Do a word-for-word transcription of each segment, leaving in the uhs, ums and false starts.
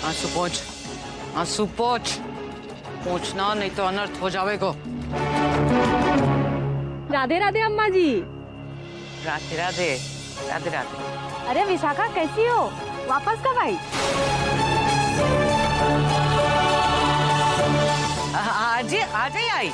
आंसू पोंछ, आंसू पोंछ, पोंछना नहीं तो अनर्थ हो जाएगा। राधे राधे अम्मा जी। राधे राधे, राधे राधे। अरे विशाखा कैसी हो? वापस कब आई? आज आज ही आई।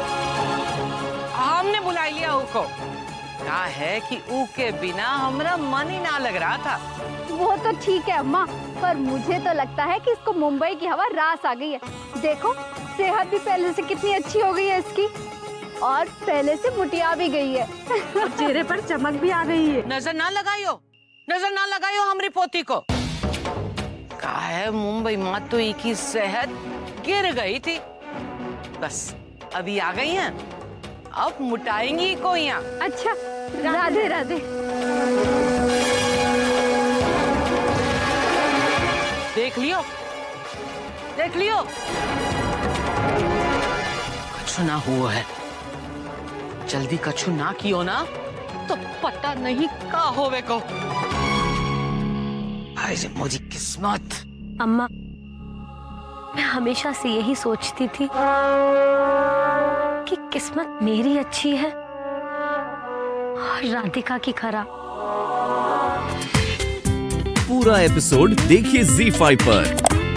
हमने बुला लिया ऊको। कहा है कि ऊ के बिना हमारा मन ही ना लग रहा था। वो तो ठीक है अम्मा, पर मुझे तो लगता है कि इसको मुंबई की हवा रास आ गई है। देखो सेहत भी पहले से कितनी अच्छी हो गई है इसकी, और पहले से मुटिया भी गई है। चेहरे पर चमक भी आ गई है। नजर ना लगाइयो, नजर ना लगाइयो हमारी पोती को। कहा है मुंबई माँ तो की सेहत गिर गई थी, बस अभी आ गई हैं, अब मुटाएंगी को यहाँ। अच्छा राधे राधे। देख लियो, देख लियो, कछु ना हुआ है। जल्दी कछु ना कियो ना तो पता नहीं का होवे को। हाय रे मोरी किस्मत। अम्मा, मैं हमेशा से यही सोचती थी कि किस्मत मेरी अच्छी है और राधिका की खराब। पूरा एपिसोड देखिए ज़ी फाइव पर।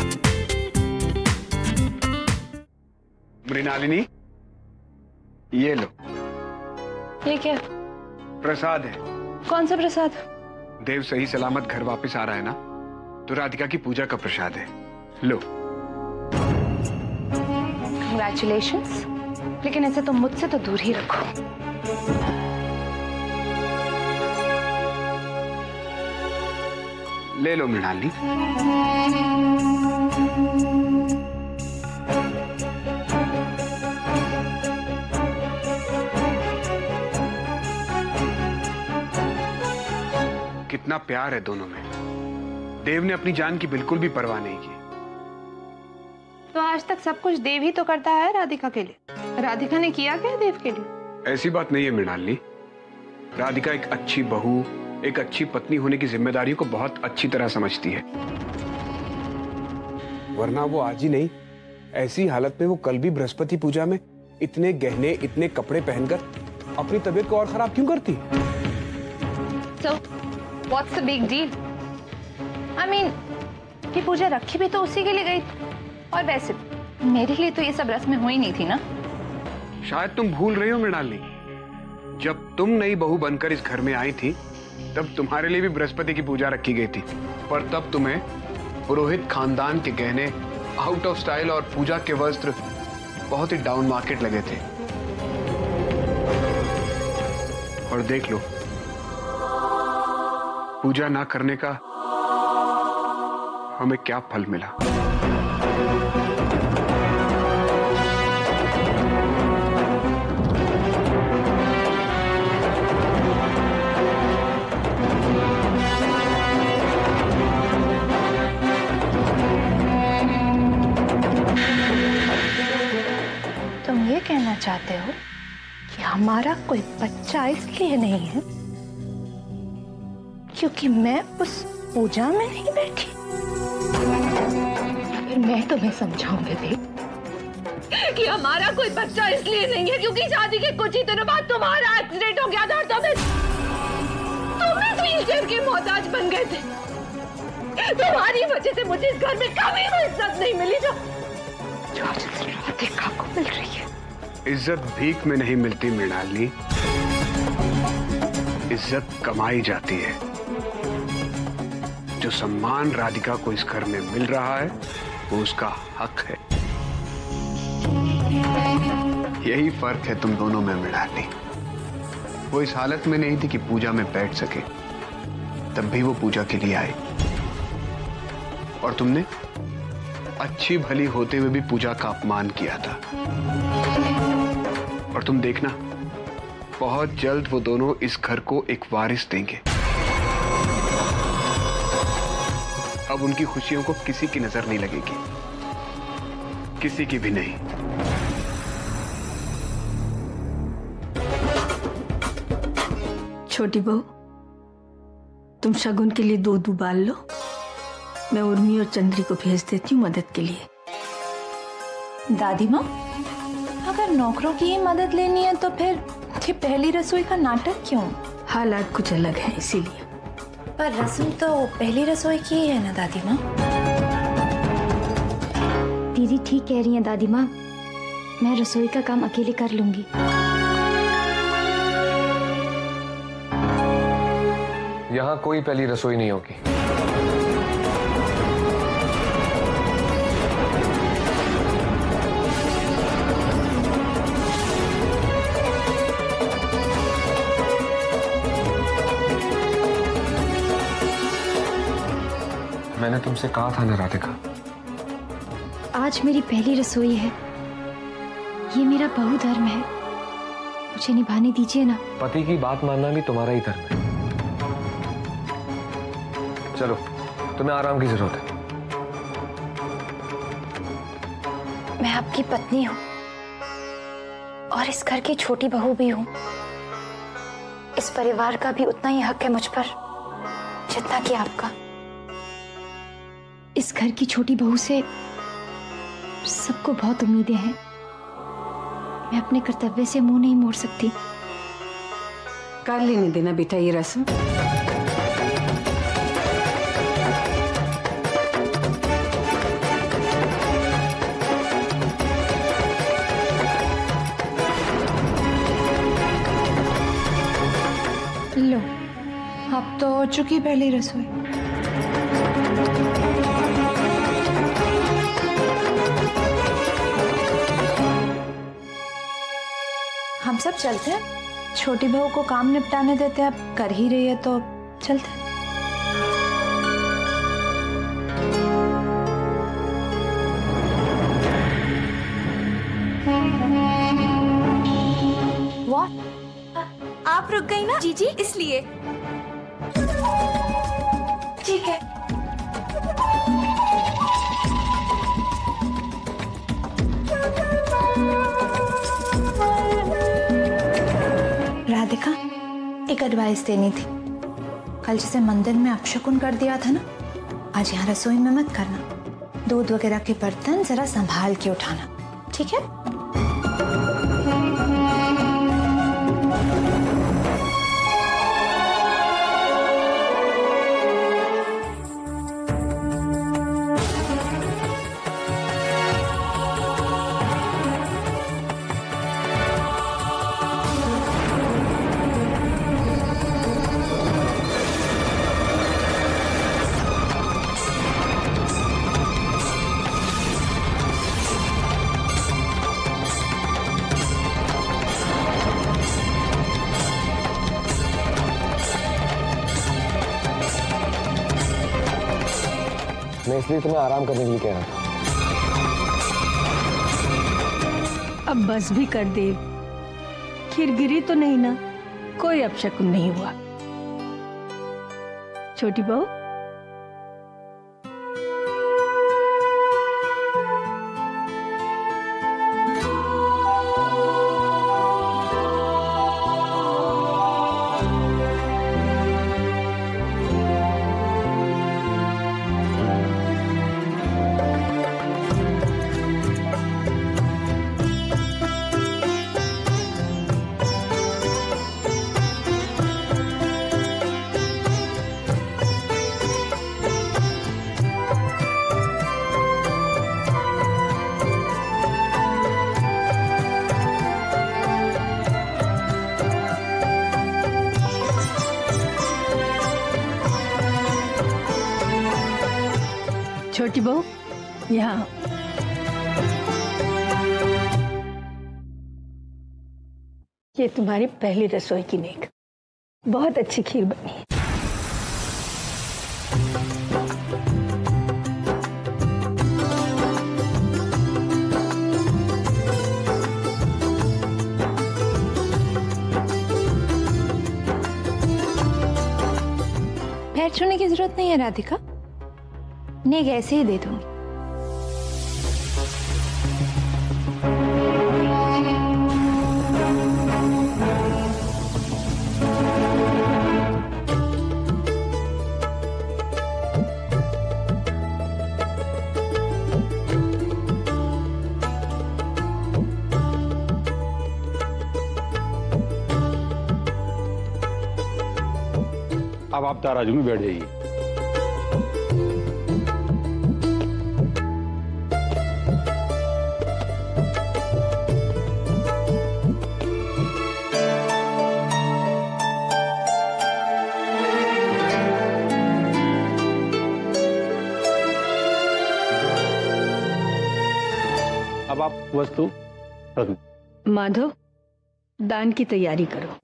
मृणालिनी, ये लो। ये क्या? प्रसाद है। कौन सा प्रसाद? देव सही सलामत घर वापस आ रहा है ना, तो राधिका की पूजा का प्रसाद है, लो। Congratulations, लेकिन ऐसे तुम मुझसे तो दूर ही रखो। ले लो मृणालिनी। कितना प्यार है दोनों में। देव ने अपनी जान की बिल्कुल भी परवाह नहीं की। तो आज तक सब कुछ देव ही तो करता है राधिका के लिए। राधिका ने किया क्या देव के लिए? ऐसी बात नहीं है मृणालिनी। राधिका एक अच्छी बहू, एक अच्छी पत्नी होने की जिम्मेदारियों को बहुत अच्छी तरह समझती है, वरना वो आज ही नहीं, ऐसी हालत में वो कल भी बृहस्पति पूजा में इतने गहने, इतने कपड़े पहनकर अपनी तबीयत को और खराब क्यों करती? So, what's the big deal? I mean, ये पूजा रखी भी तो उसी के लिए गई थी, और वैसे मेरे लिए तो ये सब रस्में हुई नहीं थी ना। शायद तुम भूल रही हो मृणालिनी, जब तुम नई बहू बनकर इस घर में आई थी तब तुम्हारे लिए भी बृहस्पति की पूजा रखी गई थी, पर तब तुम्हें पुरोहित खानदान के गहने, आउट ऑफ स्टाइल और पूजा के वस्त्र बहुत ही डाउन मार्केट लगे थे। और देख लो, पूजा ना करने का हमें क्या फल मिला। तुम ये कहना चाहते हो कि हमारा कोई बच्चा इसलिए नहीं है क्योंकि मैं उस पूजा में नहीं बैठी? फिर मैं तुम्हें समझाऊंगी देव कि हमारा कोई बच्चा इसलिए नहीं है क्योंकि शादी के कुछ ही दिनों बाद तुम्हारा एक्सीडेंट हो गया था और तुम तुम इस व्हीलचेयर के मोहताज बन गए थे। तुम्हारी वजह से मुझे इस घर में कभी भी इज्जत नहीं मिली जो जो आज राधिका को मिल रही है। इज्जत भीख में नहीं मिलती मृणालिनी, इज्जत कमाई जाती है। जो सम्मान राधिका को इस घर में मिल रहा है वो उसका हक है। यही फर्क है तुम दोनों में मृणालिनी। वो इस हालत में नहीं थी कि पूजा में बैठ सके, तब भी वो पूजा के लिए आई, और तुमने अच्छी भली होते हुए भी पूजा का अपमान किया था। और तुम देखना, बहुत जल्द वो दोनों इस घर को एक वारिस देंगे। अब उनकी खुशियों को किसी की नजर नहीं लगेगी, किसी की भी नहीं। छोटी बहू, तुम शगुन के लिए दूध उबाल लो, मैं उर्मी और चंद्री को भेज देती हूँ मदद के लिए। दादी माँ, अगर नौकरों की ही मदद लेनी है तो फिर ये पहली रसोई का नाटक क्यों? हालात कुछ अलग हैं इसीलिए। पर रस्म तो पहली रसोई की ही है ना दादी माँ। दीदी ठीक कह रही हैं दादी माँ, मैं रसोई का काम अकेले कर लूंगी। यहाँ कोई पहली रसोई नहीं होगी। मैंने तुमसे कहा था ना राधिका, आज मेरी पहली रसोई है, ये मेरा बहुधर्म है, मुझे निभाने दीजिए ना। पति की बात मानना भी तुम्हारा ही धर्म है। चलो, तुम्हें आराम की जरूरत है। मैं आपकी पत्नी हूँ और इस घर की छोटी बहू भी हूँ। इस परिवार का भी उतना ही हक है मुझ पर जितना कि आपका। इस घर की छोटी बहू से सबको बहुत उम्मीदें हैं। मैं अपने कर्तव्य से मुंह नहीं मोड़ सकती। कर लेने देना बेटा ये रस्म। लो, अब तो हो चुकी पहली रसोई। हम सब चलते हैं, छोटी बहू को काम निपटाने देते हैं। अब कर ही रही है तो चलते हैं। What? आप रुक गई ना जीजी, इसलिए। ठीक है। राधिका, एक एडवाइस देनी थी। कल जैसे मंदिर में अपशकुन कर दिया था ना, आज यहाँ रसोई में मत करना। दूध वगैरह के बर्तन जरा संभाल के उठाना, ठीक है? मैं इसलिए तुम्हें आराम करने के लिए कह रहा था। अब बस भी कर दे, खीर गिरी तो नहीं ना? कोई अपशकुन नहीं हुआ। छोटी बहू, छोटी बहू, यहाँ। ये तुम्हारी पहली रसोई की नेक, बहुत अच्छी खीर बनी है। पैर छूने की जरूरत नहीं है राधिका, नेक ऐसे ही दे दूंगी। अब आप तराजू में बैठ जाइए। अब आप वस्तु रख दो। माधव, दान की तैयारी करो।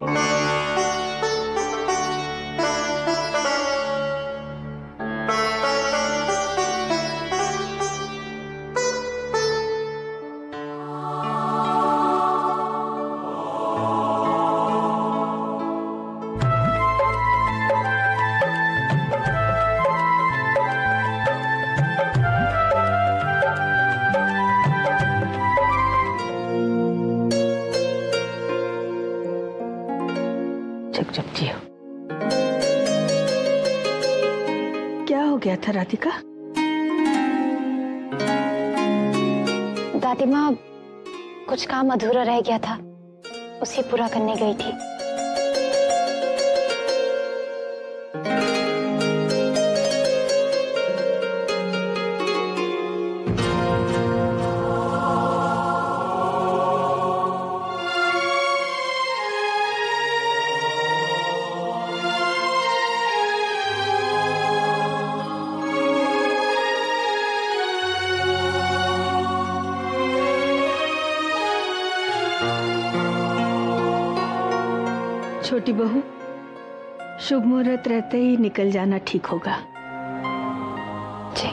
क्या हो गया था राधिका? दादी माँ, कुछ काम अधूरा रह गया था, उसे पूरा करने गई थी। छोटी बहू, शुभ मुहूर्त रहते ही निकल जाना ठीक होगा। जी।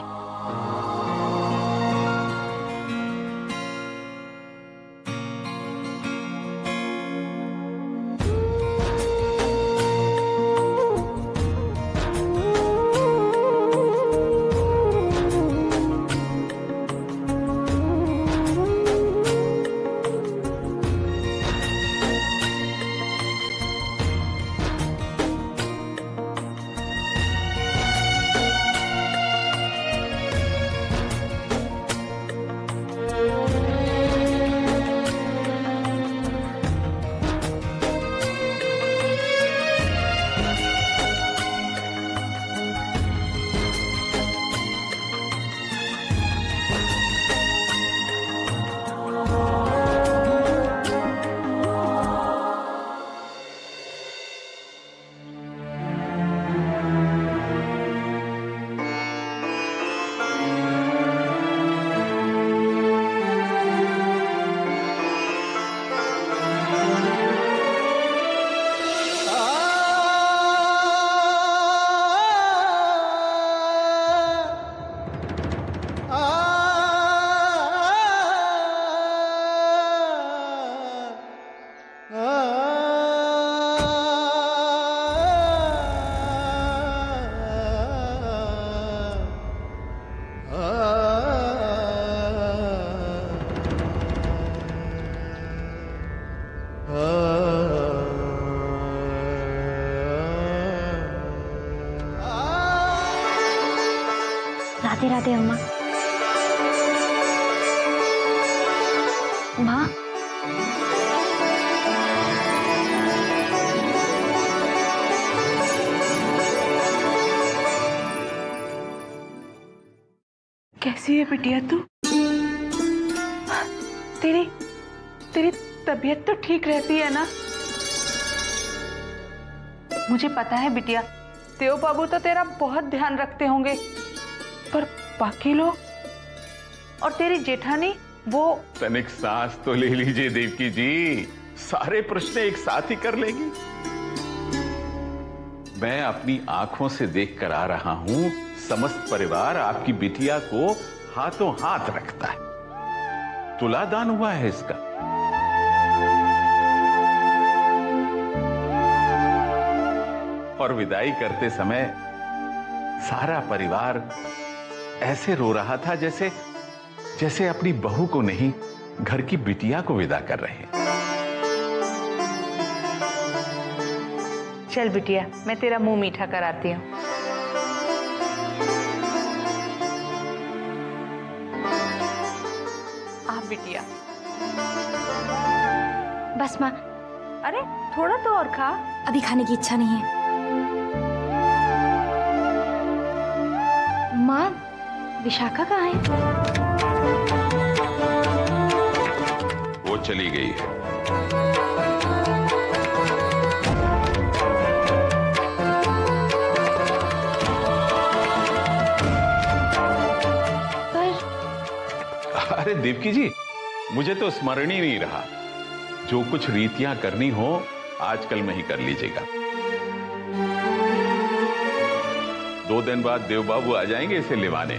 राधे राधे अम्मा। माँ, कैसी है बिटिया तू? तेरी तेरी तबीयत तो ठीक रहती है ना? मुझे पता है बिटिया, देव बाबू तो तेरा बहुत ध्यान रखते होंगे, पर बाकी लोग और तेरी जेठानी वो। तनिक सांस तो ले लीजिए देवकी जी, सारे प्रश्न एक साथ ही कर लेंगी। मैं अपनी आंखों से देख कर आ रहा हूं, समस्त परिवार आपकी बिटिया को हाथों हाथ रखता है। तुलादान हुआ है इसका। और विदाई करते समय सारा परिवार ऐसे रो रहा था जैसे जैसे अपनी बहू को नहीं, घर की बिटिया को विदा कर रहे हैं। चल बिटिया, मैं तेरा मुंह मीठा कराती हूँ। आ बिटिया। बस माँ। अरे थोड़ा तो और खा। अभी खाने की इच्छा नहीं है। विशाखा कहाँ है? वो चली गई है। पर अरे देवकी जी, मुझे तो स्मरण ही नहीं रहा। जो कुछ रीतियां करनी हो आजकल में ही कर लीजिएगा। दो दिन बाद देव बाबू आ जाएंगे इसे लिवाने।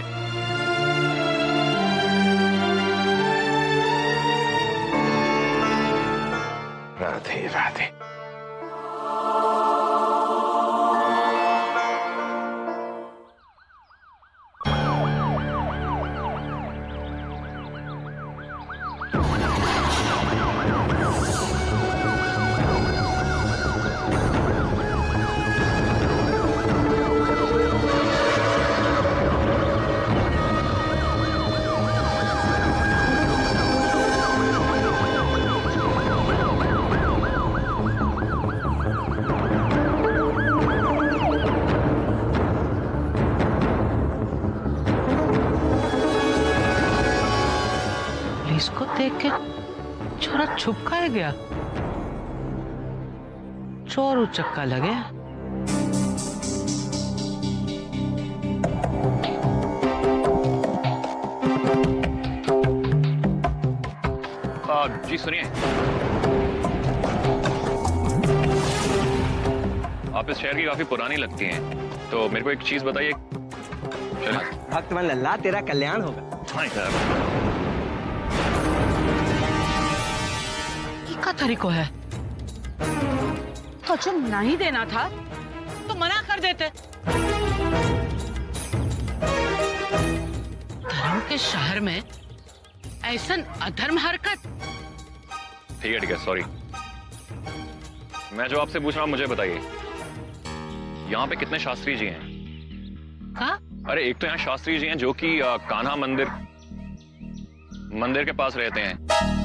राधे राधे। इसको देख के छोरा छुप कर गया। चोर उचक्का लगे। जी सुनिए, आप इस शहर की काफी पुरानी लगती हैं, तो मेरे को एक चीज बताइए। भक्तवन लल्ला, तेरा कल्याण होगा। हाँ सर। का तरीको है तो जो नहीं देना था तो मना कर देते। धर्म के शहर में ऐसा अधर्म हरकत। ठीक है ठीक है, सॉरी। मैं जो आपसे पूछ रहा हूँ मुझे बताइए, यहाँ पे कितने शास्त्री जी हैं? हाँ? अरे एक तो यहाँ शास्त्री जी हैं जो कि कान्हा मंदिर मंदिर के पास रहते हैं,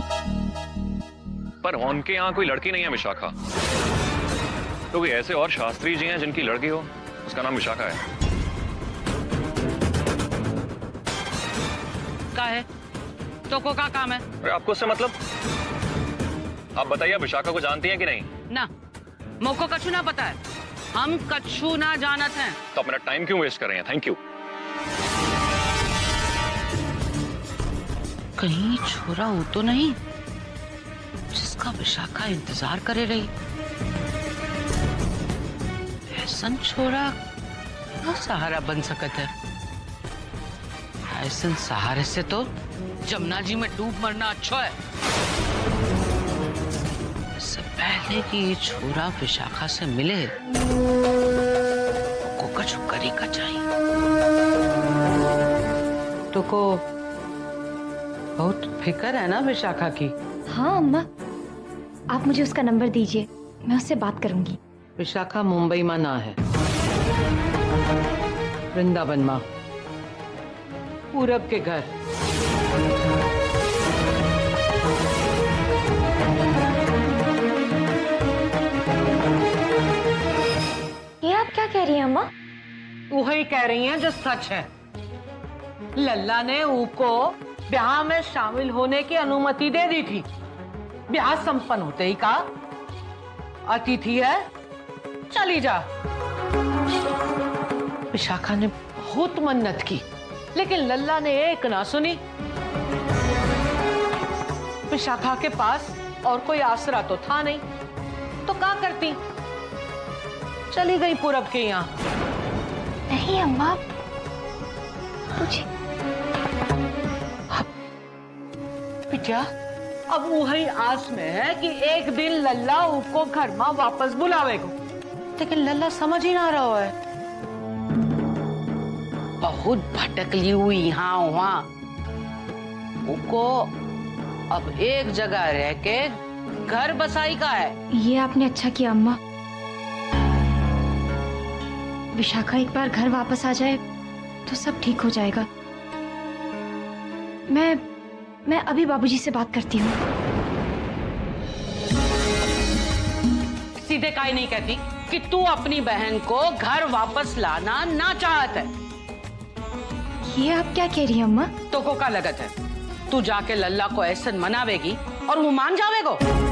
पर उनके यहाँ कोई लड़की नहीं है विशाखा। तो कोई ऐसे और शास्त्री जी हैं जिनकी लड़की हो, उसका नाम विशाखा है। का है तो को का काम है? अरे आपको उससे मतलब? आप बताइए, विशाखा को जानती हैं कि नहीं? ना, मोको कछु ना पता है। हम कछु ना जानत हैं। तो अपना टाइम क्यों वेस्ट कर रहे हैं? Thank you. कहीं छोरा हो तो नहीं जिसका विशाखा इंतजार करे रही? ऐसा छोरा ना सहारा बन सकता है। ऐसा सहारे से तो जमुना जी में डूब मरना अच्छा है। इससे पहले कि ये छोरा विशाखा से मिले को कुछ करी का चाहिए। तो को बहुत फिक्र है ना विशाखा की? हाँ अम्मा, आप मुझे उसका नंबर दीजिए, मैं उससे बात करूंगी। विशाखा मुंबई में ना है, वृंदावन में, पूरब के घर। ये आप क्या कह रही हैं अम्मा? वही कह रही हैं जो सच है। लल्ला ने उको ब्याह में शामिल होने की अनुमति दे दी थी। ब्याह संपन्न होते ही कहा, अतिथि है चली जा। विशाखा ने बहुत मन्नत की, लेकिन लल्ला ने एक ना सुनी। विशाखा के पास और कोई आसरा तो था नहीं, तो क्या करती? चली गई पूरब के यहाँ। नहीं अम्मा, मुझे बिटिया अब वही आस में है कि एक दिन लल्ला उसको घर में वापस बुलावेगा, लेकिन लल्ला समझ ही ना रहा है। बहुत भटकली हुई यहाँ वहाँ। उसको अब एक जगह रह के घर बसाई का है। ये आपने अच्छा किया अम्मा। विशाखा एक बार घर वापस आ जाए तो सब ठीक हो जाएगा। मैं मैं अभी बाबूजी से बात करती हूँ। सीधे काहे नहीं कहती कि तू अपनी बहन को घर वापस लाना ना चाहत है? ये आप क्या कह रही हैं अम्मा? तो को का लगत है, तू जाके लल्ला को ऐसन मनावेगी और वो मान जावेगो?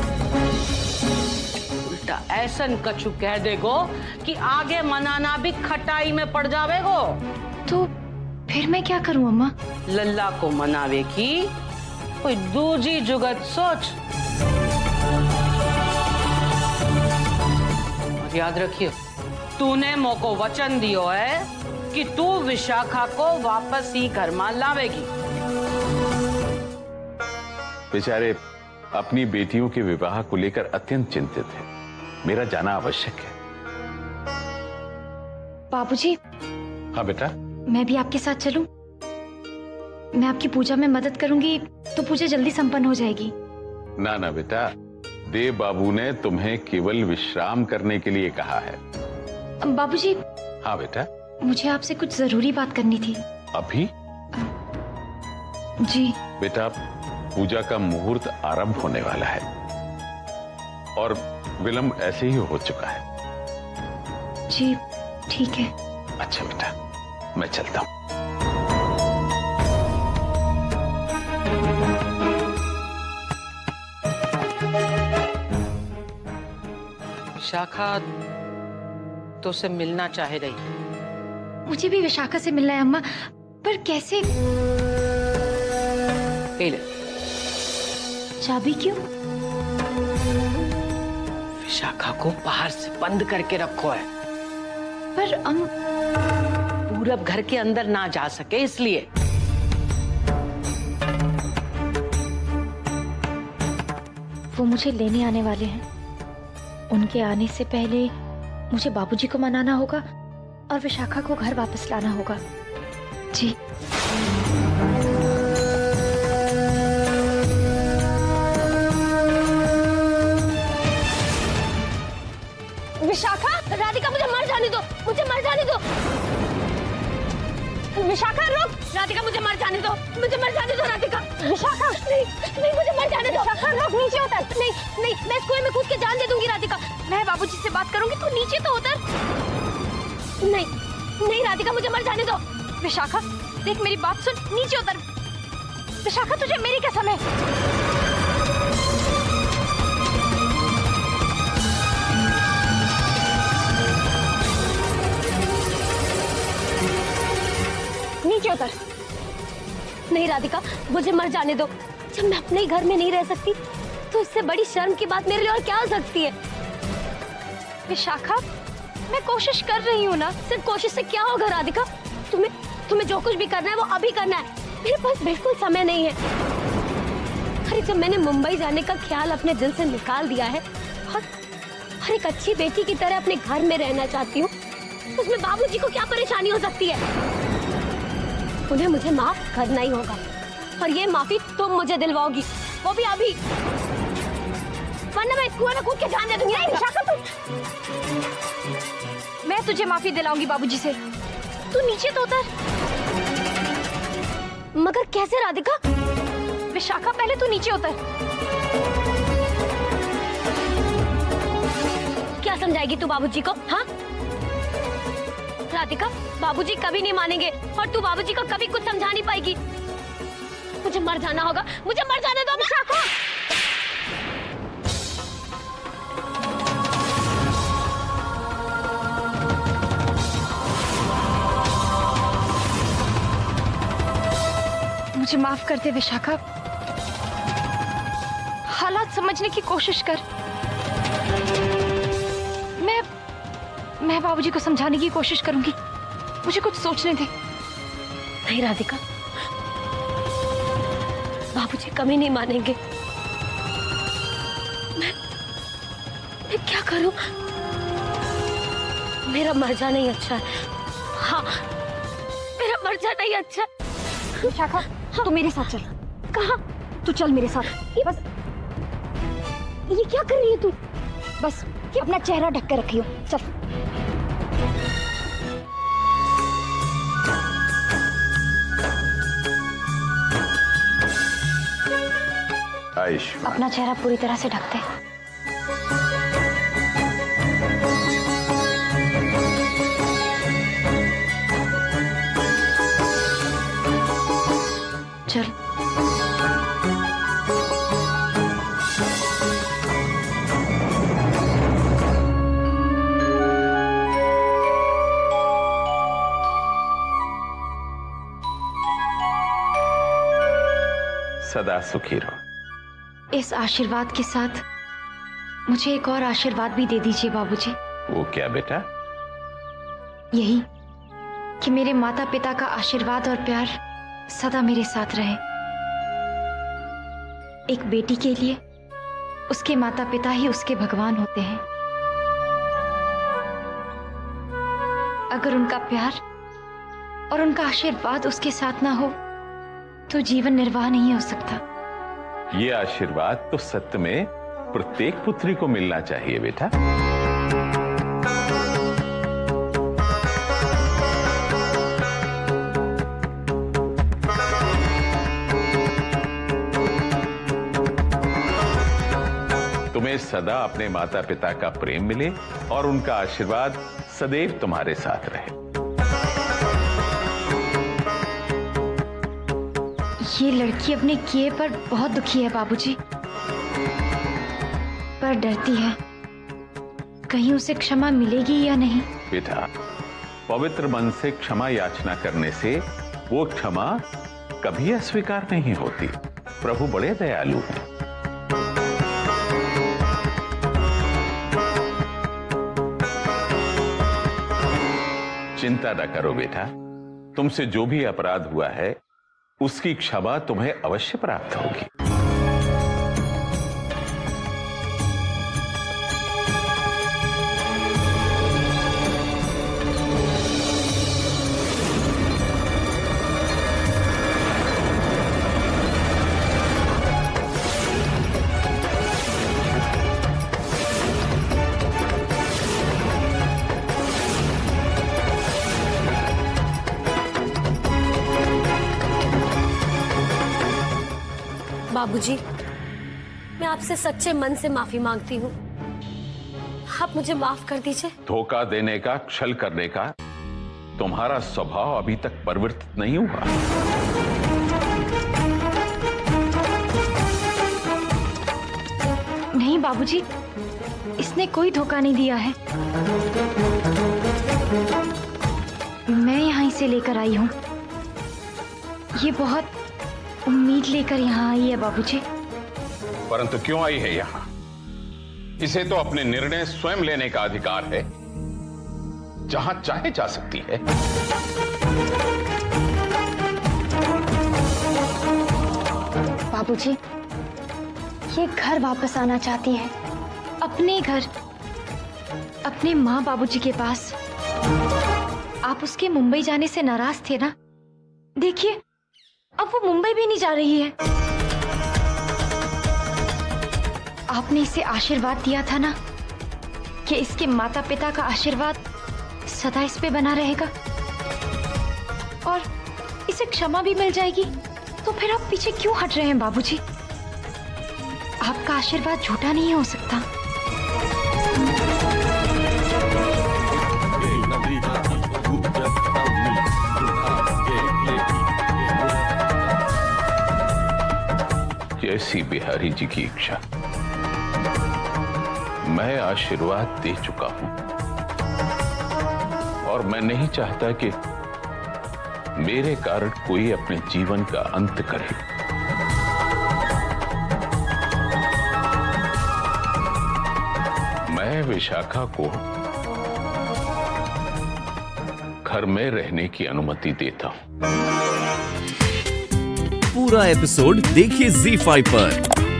उल्टा ऐसन कछु कह देगो कि आगे मनाना भी खटाई में पड़ जावेगो। तो फिर मैं क्या करूं अम्मा? लल्ला को मनावेगी कोई दूजी जुगत सोच। और याद रखियो, तूने मोको वचन दियो है कि तू विशाखा को वापस ही घर में लावेगी। बेचारे अपनी बेटियों के विवाह को लेकर अत्यंत चिंतित हैं। मेरा जाना आवश्यक है। बाबूजी। हाँ बेटा। मैं भी आपके साथ चलूं? मैं आपकी पूजा में मदद करूंगी तो पूजा जल्दी संपन्न हो जाएगी। ना ना बेटा, देव बाबू ने तुम्हें केवल विश्राम करने के लिए कहा है। बाबूजी। हाँ बेटा। मुझे आपसे कुछ जरूरी बात करनी थी। अभी? जी बेटा, पूजा का मुहूर्त आरंभ होने वाला है और विलंब ऐसे ही हो चुका है। जी ठीक है। अच्छा बेटा, मैं चलता हूं। विशाखा तो से मिलना चाह रही। मुझे भी विशाखा से मिलना है अम्मा, पर कैसे? ले। चाबी क्यों? विशाखा को बाहर से बंद करके रखो है। पर अम पूरब घर के अंदर ना जा सके इसलिए। वो मुझे लेने आने वाले हैं। उनके आने से पहले मुझे बाबूजी को मनाना होगा और विशाखा को घर वापस लाना होगा। जी। विशाखा, राधिका मुझे मर जाने दो, मुझे मर जाने दो। विशाखा रुक, राधिका मुझे मर जाने दो, मुझे मर जाने दो राधिका। विशाखा नहीं, नहीं मुझे मर जाने दो। विशाखा रुक, नीचे उतर। नहीं नहीं, मैं इस कुएं में कूद के जान दे दूंगी राधिका। मैं बाबूजी से बात करूंगी, तू नीचे तो उतर। नहीं नहीं राधिका, मुझे मर जाने दो। विशाखा देख मेरी बात सुन, नीचे उतर। विशाखा तुझे मेरी कसम है। नीचे उतर। नहीं राधिका, मुझे मर जाने दो। जब मैं अपने घर में नहीं रह सकती तो इससे बड़ी शर्म की बात मेरे लिए और क्या हो सकती है? विशाखा, मैं कोशिश कर रही हूँ ना। सिर्फ कोशिश से क्या होगा राधिका? तुम्हें तुम्हें जो कुछ भी करना है वो अभी करना है। मेरे पास बिल्कुल समय नहीं है। अरे जब मैंने मुंबई जाने का ख्याल अपने दिल से निकाल दिया है और हर एक अच्छी बेटी की तरह अपने घर में रहना चाहती हूँ, उसमें बाबूजी को क्या परेशानी हो सकती है? उन्हें मुझे माफ करना ही होगा और ये माफी तुम मुझे दिलवाओगी, वो भी अभी, वरना मैं इस कुएं में कूद के जान दे दूंगी। नहीं विशाखा, तू मैं तुझे माफी दिलाऊंगी बाबूजी से। तू नीचे तो उतर। मगर कैसे राधिका? विशाखा पहले तू नीचे उतर। क्या समझाएगी तू बाबूजी को? हाँ राधिका, बाबूजी कभी नहीं मानेंगे और तू बाबूजी को कभी कुछ समझा नहीं पाएगी। मुझे मर जाना होगा, मुझे मर जाने दो विशाखा। मुझे माफ कर दे विशाखा। हालात समझने की कोशिश कर। मैं मैं बाबूजी को समझाने की कोशिश करूंगी। मुझे कुछ सोचने दे। नहीं राधिका, बाबूजी कभी नहीं मानेंगे। मैं मैं क्या करूं? मेरा मर जाना ही अच्छा है। हाँ, मेरा मर जाना ही अच्छा है। विशाखा, हाँ। तू मेरे साथ चल। कहाँ? तू चल मेरे साथ। ये बस, ये क्या कर रही है तू? बस अपना चेहरा ढक के रखियो। चल। आयुष्मान, अपना चेहरा पूरी तरह से ढक दे। चल। सदा सुखी रहो। इस आशीर्वाद के साथ मुझे एक और आशीर्वाद भी दे दीजिए बाबूजी। वो क्या बेटा? यही कि मेरे माता पिता का आशीर्वाद और प्यार सदा मेरे साथ रहे। एक बेटी के लिए उसके माता पिता ही उसके भगवान होते हैं। अगर उनका प्यार और उनका आशीर्वाद उसके साथ ना हो तो जीवन निर्वाह नहीं हो सकता। ये आशीर्वाद तो सत्य में प्रत्येक पुत्री को मिलना चाहिए बेटा। तुम्हें सदा अपने माता पिता का प्रेम मिले और उनका आशीर्वाद सदैव तुम्हारे साथ रहे। ये लड़की अपने किए पर बहुत दुखी है बाबूजी, पर डरती है कहीं उसे क्षमा मिलेगी या नहीं। बेटा, पवित्र मन से क्षमा याचना करने से वो क्षमा कभी अस्वीकार नहीं होती। प्रभु बड़े दयालु हैं। चिंता न करो बेटा, तुमसे जो भी अपराध हुआ है उसकी क्षमा तुम्हें अवश्य प्राप्त होगी। बाबूजी, मैं आपसे सच्चे मन से माफी मांगती हूँ। आप मुझे माफ कर दीजिए। धोखा देने का, छल करने का तुम्हारा स्वभाव अभी तक परिवर्तित नहीं हुआ। नहीं बाबूजी, इसने कोई धोखा नहीं दिया है। मैं यहाँ इसे लेकर आई हूँ। ये बहुत उम्मीद लेकर यहाँ आई है बाबूजी। परंतु क्यों आई है यहाँ? इसे तो अपने निर्णय स्वयं लेने का अधिकार है, जहां चाहे जा सकती है। बाबूजी, ये घर वापस आना चाहती है, अपने घर, अपने माँ बाबूजी के पास। आप उसके मुंबई जाने से नाराज थे ना? देखिए, अब वो मुंबई भी नहीं जा रही है। आपने इसे आशीर्वाद दिया था ना कि इसके माता पिता का आशीर्वाद सदा इस पे बना रहेगा और इसे क्षमा भी मिल जाएगी। तो फिर आप पीछे क्यों हट रहे हैं बाबूजी? आपका आशीर्वाद झूठा नहीं हो सकता। जैसी बिहारी जी की इच्छा। मैं आशीर्वाद दे चुका हूं और मैं नहीं चाहता कि मेरे कारण कोई अपने जीवन का अंत करे। मैं विशाखा को घर में रहने की अनुमति देता हूं। पूरा एपिसोड देखिए ज़ी फाइव पर।